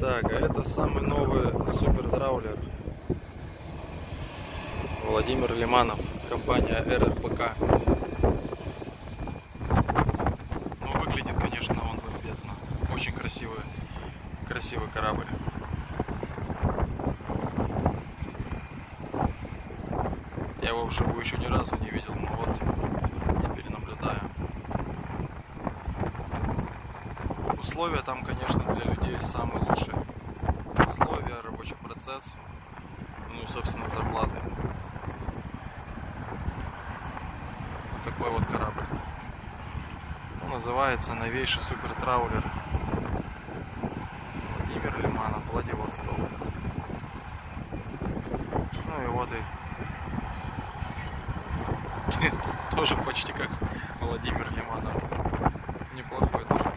Так, а это самый новый супертраулер. Владимир Лиманов, компания РРПК. Ну, выглядит, конечно, он бомбезно. Очень красивый корабль. Я его вживую еще ни разу не видел, но вот теперь наблюдаю. Условия там, конечно, для людей самые лучшие. Условия, рабочий процесс, ну и, собственно, зарплаты. Вот такой вот корабль. Он называется новейший супертраулер Владимир Лиманов, Владивосток. Ну и вот и тоже почти как Владимир Лиманов. Неплохой тоже.